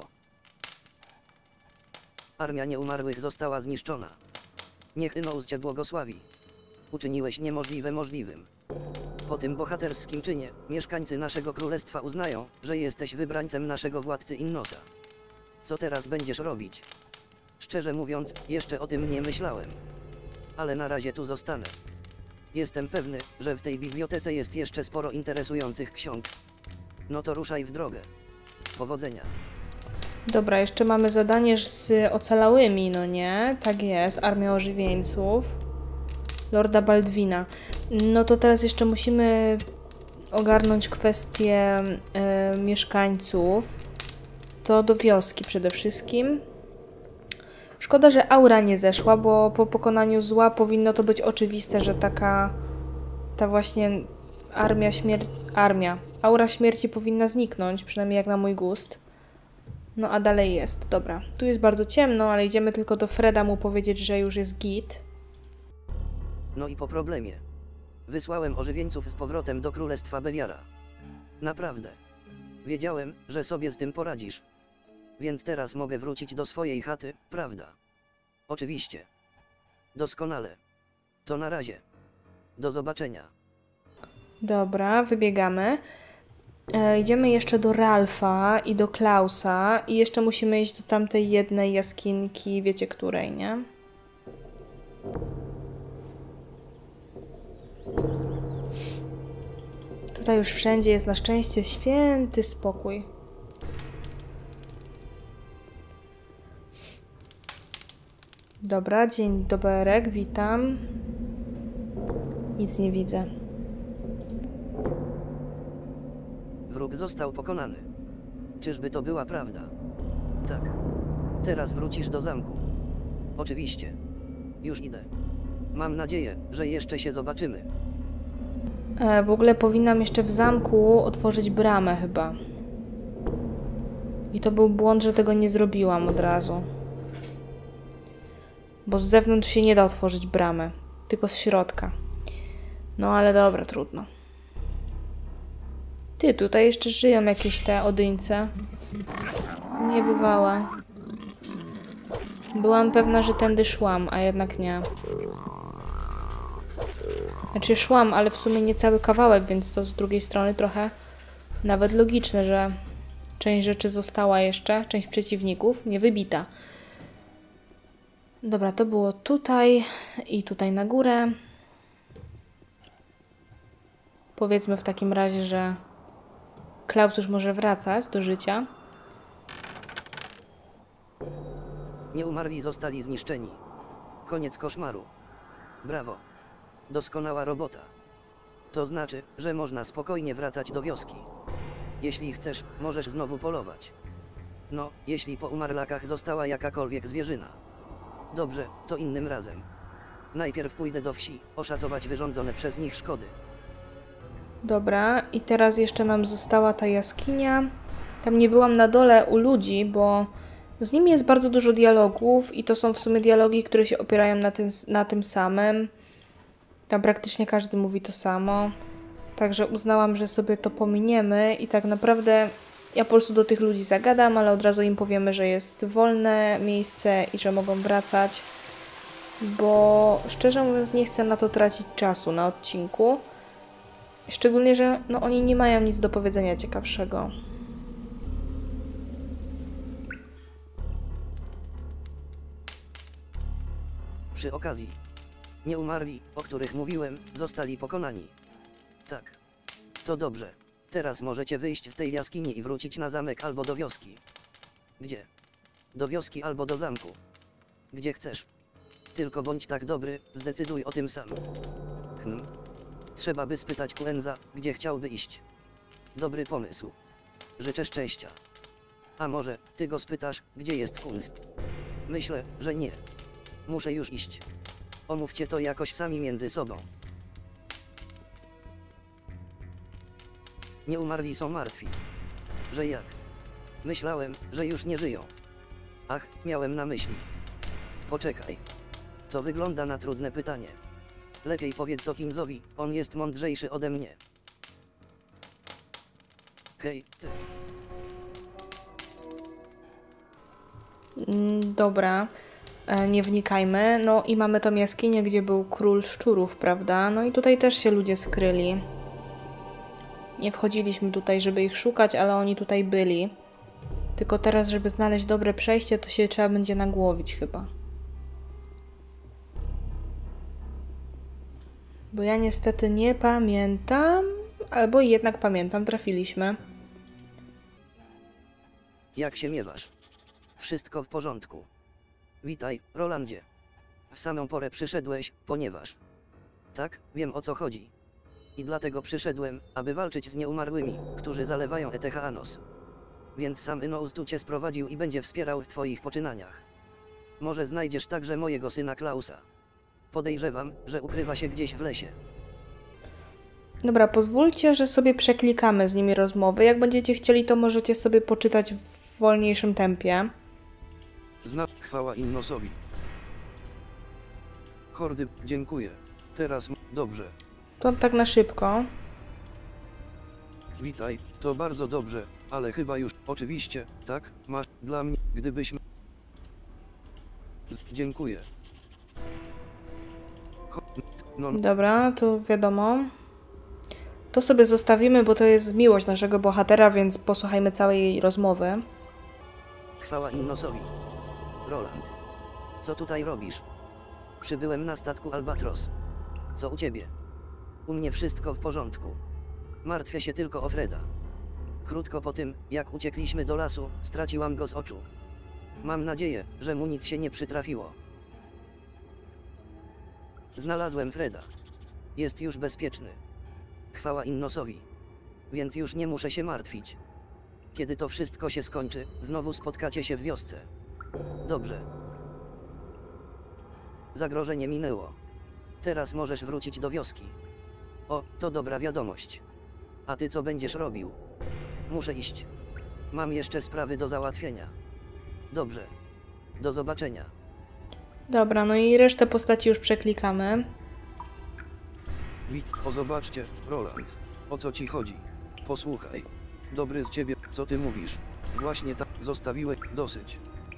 Armia nieumarłych została zniszczona. Niech Innos cię błogosławi. Uczyniłeś niemożliwe możliwym. Po tym bohaterskim czynie, mieszkańcy naszego królestwa uznają, że jesteś wybrańcem naszego władcy Innosa. Co teraz będziesz robić? Szczerze mówiąc, jeszcze o tym nie myślałem. Ale na razie tu zostanę. Jestem pewny, że w tej bibliotece jest jeszcze sporo interesujących ksiąg. No to ruszaj w drogę. Powodzenia. Dobra, jeszcze mamy zadanie z ocalałymi, no nie? Tak jest, armia ożywieńców. Lorda Baldwina. No to teraz jeszcze musimy ogarnąć kwestię y, mieszkańców. To do wioski przede wszystkim. Szkoda, że aura nie zeszła, bo po pokonaniu zła powinno to być oczywiste, że taka ta właśnie armia śmierci... Armia. Aura śmierci powinna zniknąć, przynajmniej jak na mój gust. No a dalej jest. Dobra. Tu jest bardzo ciemno, ale idziemy tylko do Freda mu powiedzieć, że już jest git. No i po problemie. Wysłałem ożywieńców z powrotem do królestwa Beliara. Naprawdę. Wiedziałem, że sobie z tym poradzisz. Więc teraz mogę wrócić do swojej chaty, prawda? Oczywiście. Doskonale. To na razie. Do zobaczenia. Dobra, wybiegamy. E, idziemy jeszcze do Ralfa i do Klausa i jeszcze musimy iść do tamtej jednej jaskinki, wiecie której, nie? Tutaj już wszędzie jest na szczęście święty spokój. Dobra, dzień doberek, witam. Nic nie widzę. Wróg został pokonany. Czyżby to była prawda? Tak. Teraz wrócisz do zamku. Oczywiście. Już idę. Mam nadzieję, że jeszcze się zobaczymy. E, w ogóle powinnam jeszcze w zamku otworzyć bramę chyba. I to był błąd, że tego nie zrobiłam od razu. Bo z zewnątrz się nie da otworzyć bramy. Tylko z środka. No ale dobra, trudno. Ty, tutaj jeszcze żyją jakieś te odyńce. Niebywałe. Byłam pewna, że tędy szłam, a jednak nie. Znaczy szłam, ale w sumie nie cały kawałek, więc to z drugiej strony trochę nawet logiczne, że część rzeczy została jeszcze, część przeciwników nie wybita. Dobra, to było tutaj i tutaj na górę. Powiedzmy w takim razie, że Klaus już może wracać do życia. Nieumarli zostali zniszczeni. Koniec koszmaru. Brawo. Doskonała robota. To znaczy, że można spokojnie wracać do wioski. Jeśli chcesz, możesz znowu polować. No, jeśli po umarlakach została jakakolwiek zwierzyna. Dobrze, to innym razem. Najpierw pójdę do wsi, oszacować wyrządzone przez nich szkody. Dobra, i teraz jeszcze nam została ta jaskinia. Tam nie byłam na dole u ludzi, bo z nimi jest bardzo dużo dialogów i to są w sumie dialogi, które się opierają na tym, na tym samym. Tam praktycznie każdy mówi to samo. Także uznałam, że sobie to pominiemy i tak naprawdę ja po prostu do tych ludzi zagadam, ale od razu im powiemy, że jest wolne miejsce i że mogą wracać. Bo szczerze mówiąc nie chcę na to tracić czasu na odcinku. Szczególnie, że no, oni nie mają nic do powiedzenia ciekawszego. Przy okazji, nieumarli, o których mówiłem, zostali pokonani. Tak. To dobrze. Teraz możecie wyjść z tej jaskini i wrócić na zamek albo do wioski. Gdzie? Do wioski albo do zamku. Gdzie chcesz. Tylko bądź tak dobry, zdecyduj o tym sam. Hm. Trzeba by spytać Kuenza, gdzie chciałby iść. Dobry pomysł. Życzę szczęścia. A może, ty go spytasz, gdzie jest Kunz? Myślę, że nie. Muszę już iść. Omówcie to jakoś sami między sobą. Nieumarli są martwi. Że jak? Myślałem, że już nie żyją. Ach, miałem na myśli. Poczekaj. To wygląda na trudne pytanie. Lepiej powiedz to Kinzowi, on jest mądrzejszy ode mnie. Hej, ty. Mm, dobra, e, nie wnikajmy. No i mamy tą jaskinię, gdzie był król szczurów, prawda? No i tutaj też się ludzie skryli. Nie wchodziliśmy tutaj, żeby ich szukać, ale oni tutaj byli. Tylko teraz, żeby znaleźć dobre przejście, to się trzeba będzie nagłowić chyba. Bo ja niestety nie pamiętam, albo jednak pamiętam, trafiliśmy. Jak się miewasz? Wszystko w porządku. Witaj, Rolandzie. W samą porę przyszedłeś, ponieważ... Tak, wiem o co chodzi. I dlatego przyszedłem, aby walczyć z nieumarłymi, którzy zalewają Etechanos. Więc sam Ynous tu cię sprowadził i będzie wspierał w twoich poczynaniach. Może znajdziesz także mojego syna Klausa. Podejrzewam, że ukrywa się gdzieś w lesie. Dobra, pozwólcie, że sobie przeklikamy z nimi rozmowy. Jak będziecie chcieli, to możecie sobie poczytać w wolniejszym tempie. Zna chwała Innosowi. Hordy, dziękuję. Teraz dobrze. To tak na szybko. Witaj, to bardzo dobrze, ale chyba już, oczywiście, tak, masz dla mnie, gdybyśmy... Z dziękuję. Ho no, Dobra, to wiadomo. To sobie zostawimy, bo to jest miłość naszego bohatera, więc posłuchajmy całej jej rozmowy. Chwała Innosowi. Roland. Co tutaj robisz? Przybyłem na statku Albatros. Co u ciebie? U mnie wszystko w porządku. Martwię się tylko o Freda. Krótko po tym, jak uciekliśmy do lasu, straciłam go z oczu. Mam nadzieję, że mu nic się nie przytrafiło. Znalazłem Freda. Jest już bezpieczny. Chwała Innosowi. Więc już nie muszę się martwić. Kiedy to wszystko się skończy, znowu spotkacie się w wiosce. Dobrze. Zagrożenie minęło. Teraz możesz wrócić do wioski. O, to dobra wiadomość. A ty co będziesz robił? Muszę iść. Mam jeszcze sprawy do załatwienia. Dobrze. Do zobaczenia. Dobra, no i resztę postaci już przeklikamy. Wit, o zobaczcie, Roland. O co ci chodzi? Posłuchaj. Dobry z ciebie, co ty mówisz? Właśnie tak, zostawiłeś, dosyć.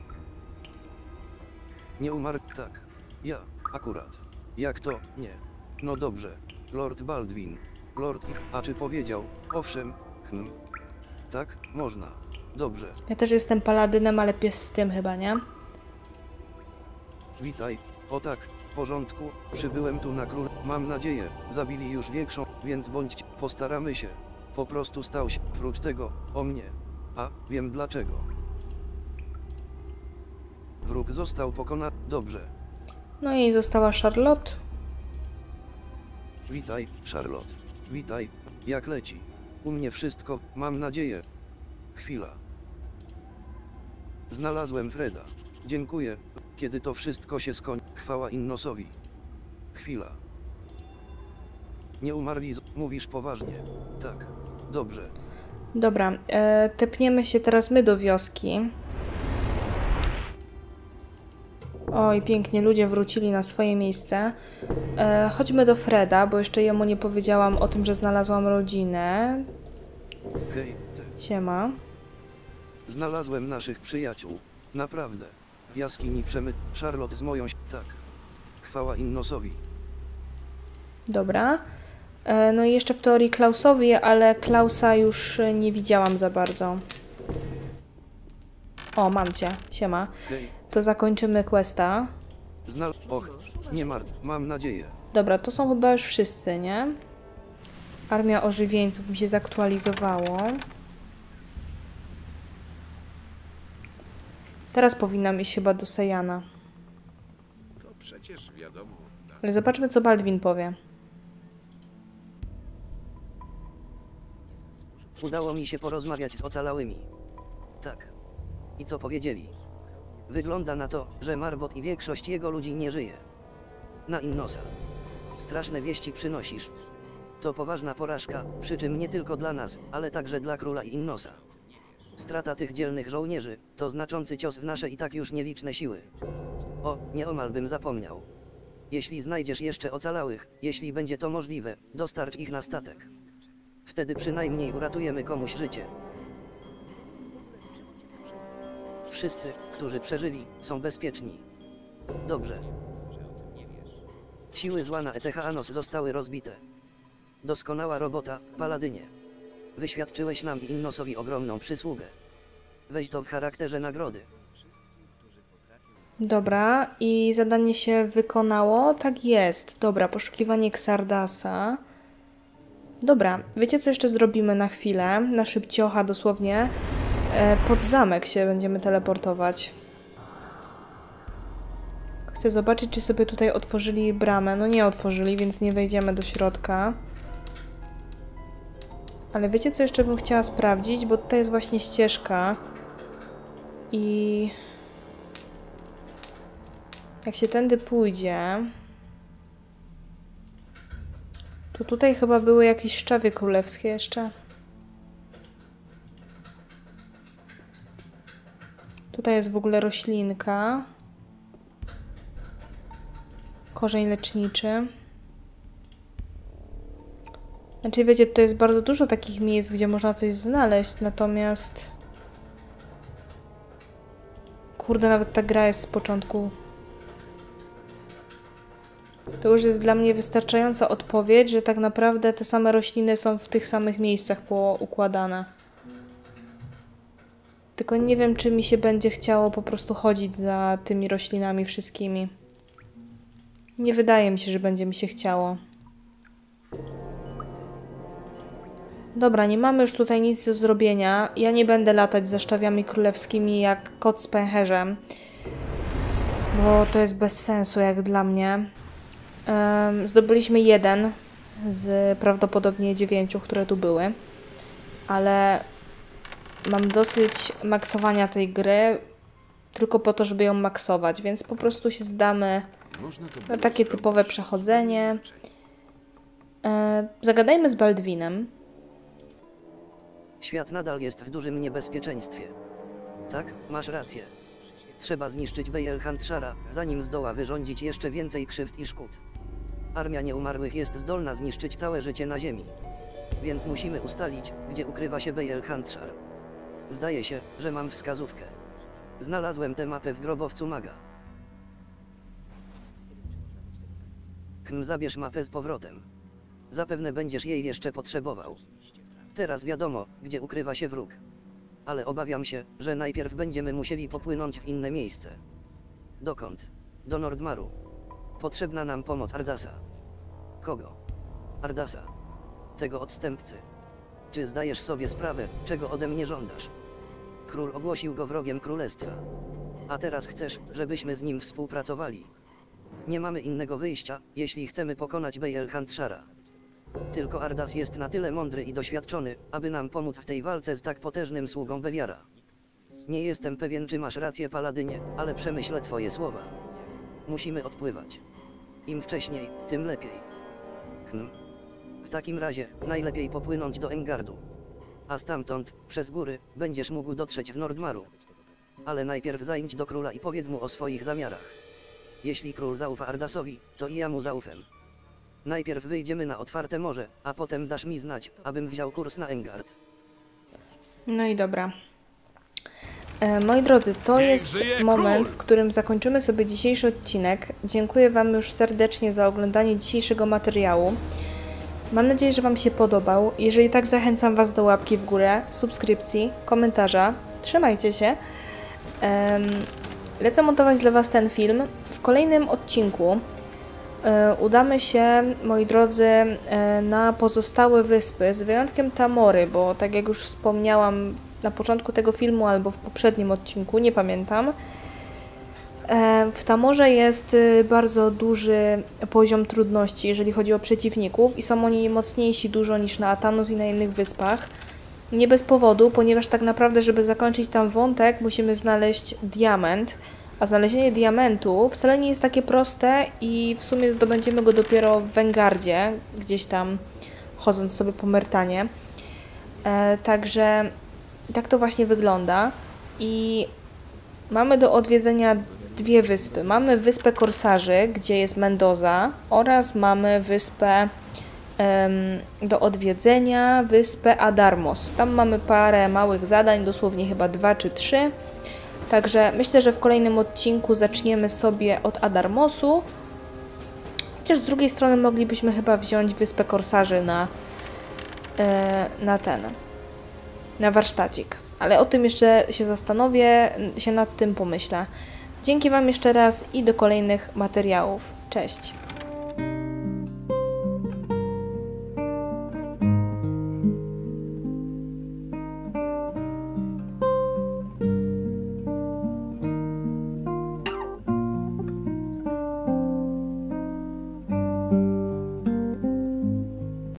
Nie umarł, tak. Ja, akurat. Jak to, nie. No dobrze. Lord Baldwin. Lord, a czy powiedział, owszem, hm. Tak, można. Dobrze. Ja też jestem paladynem, ale pies z tym chyba, nie? Witaj. O tak, w porządku, przybyłem tu na król. Mam nadzieję, zabili już większą, więc bądź, postaramy się. Po prostu stał się, prócz tego, o mnie. A, wiem dlaczego. Wróg został pokonany, dobrze. No i została Charlotte. Witaj, Charlotte. Witaj. Jak leci? U mnie wszystko, mam nadzieję. Chwila. Znalazłem Freda. Dziękuję. Kiedy to wszystko się skończy, chwała Innosowi. Chwila. Nie umarli z... Mówisz poważnie. Tak. Dobrze. Dobra, e, tepniemy się teraz my do wioski. Oj, pięknie, ludzie wrócili na swoje miejsce. E, chodźmy do Freda, bo jeszcze jemu nie powiedziałam o tym, że znalazłam rodzinę. Hej, ty. Siema. Znalazłem naszych przyjaciół. Naprawdę. W jaskini przemyt... Charlotte z moją... Tak. Chwała Innosowi. Dobra. E, no i jeszcze w teorii Klausowi, ale Klausa już nie widziałam za bardzo. O, mam cię. Siema. Hej. To zakończymy questa. Znal... Och, nie martw. Mam nadzieję. Dobra, to są chyba już wszyscy, nie? Armia ożywieńców mi się zaktualizowało. Teraz powinnam iść chyba do Sejana. To przecież wiadomo. Ale zobaczmy, co Baldwin powie. Udało mi się porozmawiać z ocalałymi. Tak. I co powiedzieli? Wygląda na to, że Marbot i większość jego ludzi nie żyje. Na Innosa. Straszne wieści przynosisz. To poważna porażka, przy czym nie tylko dla nas, ale także dla króla i Innosa. Strata tych dzielnych żołnierzy to znaczący cios w nasze i tak już nieliczne siły. O, nieomal bym zapomniał. Jeśli znajdziesz jeszcze ocalałych, jeśli będzie to możliwe, dostarcz ich na statek. Wtedy przynajmniej uratujemy komuś życie. Wszyscy, którzy przeżyli, są bezpieczni. Dobrze. Siły zła na Etechanos zostały rozbite. Doskonała robota, Paladynie. Wyświadczyłeś nam i Innosowi ogromną przysługę. Weź to w charakterze nagrody. Dobra, i zadanie się wykonało? Tak jest. Dobra, poszukiwanie Xardasa. Dobra, wiecie co jeszcze zrobimy na chwilę? Na szybciocha dosłownie. E, pod zamek się będziemy teleportować. Chcę zobaczyć, czy sobie tutaj otworzyli bramę. No nie otworzyli, więc nie wejdziemy do środka. Ale wiecie co jeszcze bym chciała sprawdzić? Bo tutaj jest właśnie ścieżka. I... jak się tędy pójdzie... to tutaj chyba były jakieś szczawie królewskie jeszcze. Tutaj jest w ogóle roślinka. Korzeń leczniczy. Znaczy wiecie, to jest bardzo dużo takich miejsc, gdzie można coś znaleźć, natomiast... kurde, nawet ta gra jest z początku... to już jest dla mnie wystarczająca odpowiedź, że tak naprawdę te same rośliny są w tych samych miejscach poukładane. Tylko nie wiem, czy mi się będzie chciało po prostu chodzić za tymi roślinami wszystkimi. Nie wydaje mi się, że będzie mi się chciało. Dobra, nie mamy już tutaj nic do zrobienia. Ja nie będę latać za szczawiami królewskimi jak kot z pęcherzem. Bo to jest bez sensu jak dla mnie. Um, zdobyliśmy jeden z prawdopodobnie dziewięciu, które tu były. Ale mam dosyć maksowania tej gry tylko po to, żeby ją maksować, więc po prostu się zdamy na takie typowe przechodzenie. E, zagadajmy z Baldwinem. Świat nadal jest w dużym niebezpieczeństwie. Tak, masz rację. Trzeba zniszczyć Bejel Handshara, zanim zdoła wyrządzić jeszcze więcej krzywd i szkód. Armia nieumarłych jest zdolna zniszczyć całe życie na ziemi. Więc musimy ustalić, gdzie ukrywa się Bejel Handshar. Zdaje się, że mam wskazówkę. Znalazłem tę mapę w grobowcu maga. Hm, zabierz mapę z powrotem. Zapewne będziesz jej jeszcze potrzebował. Teraz wiadomo, gdzie ukrywa się wróg. Ale obawiam się, że najpierw będziemy musieli popłynąć w inne miejsce. Dokąd? Do Nordmaru. Potrzebna nam pomoc Ardasa. Kogo? Ardasa. Tego odstępcy. Czy zdajesz sobie sprawę, czego ode mnie żądasz? Król ogłosił go wrogiem królestwa. A teraz chcesz, żebyśmy z nim współpracowali. Nie mamy innego wyjścia, jeśli chcemy pokonać Bejel Handshara. Tylko Ardas jest na tyle mądry i doświadczony, aby nam pomóc w tej walce z tak potężnym sługą Beliara. Nie jestem pewien, czy masz rację, Paladynie, ale przemyślę twoje słowa. Musimy odpływać. Im wcześniej, tym lepiej. Hm. W takim razie, najlepiej popłynąć do Engardu. A stamtąd, przez góry, będziesz mógł dotrzeć w Nordmaru. Ale najpierw zajdź do króla i powiedz mu o swoich zamiarach. Jeśli król zaufa Ardasowi, to i ja mu zaufam. Najpierw wyjdziemy na otwarte morze, a potem dasz mi znać, abym wziął kurs na Engard. No i dobra. E, moi drodzy, to Niech jest żyje moment, król! w którym zakończymy sobie dzisiejszy odcinek. Dziękuję Wam już serdecznie za oglądanie dzisiejszego materiału. Mam nadzieję, że Wam się podobał. Jeżeli tak, zachęcam Was do łapki w górę, subskrypcji, komentarza. Trzymajcie się. Um, lecę montować dla Was ten film. W kolejnym odcinku e, udamy się, moi drodzy, e, na pozostałe wyspy, z wyjątkiem Tamory, bo tak jak już wspomniałam na początku tego filmu albo w poprzednim odcinku, nie pamiętam. E, w Tamorze jest e, bardzo duży poziom trudności, jeżeli chodzi o przeciwników i są oni mocniejsi dużo niż na Atanus i na innych wyspach. Nie bez powodu, ponieważ tak naprawdę, żeby zakończyć tam wątek, musimy znaleźć diament, a znalezienie diamentu wcale nie jest takie proste i w sumie zdobędziemy go dopiero w Wengardzie, gdzieś tam chodząc sobie po Myrtanie. E, także tak to właśnie wygląda i mamy do odwiedzenia dwie wyspy. Mamy wyspę Korsarzy, gdzie jest Mendoza, oraz mamy wyspę em, do odwiedzenia, wyspę Adarmos. Tam mamy parę małych zadań, dosłownie chyba dwa czy trzy. Także myślę, że w kolejnym odcinku zaczniemy sobie od Adarmosu. Chociaż z drugiej strony moglibyśmy chyba wziąć wyspę Korsarzy na, e, na ten, na warsztacik. Ale o tym jeszcze się zastanowię, się nad tym pomyślę. Dzięki Wam jeszcze raz i do kolejnych materiałów. Cześć!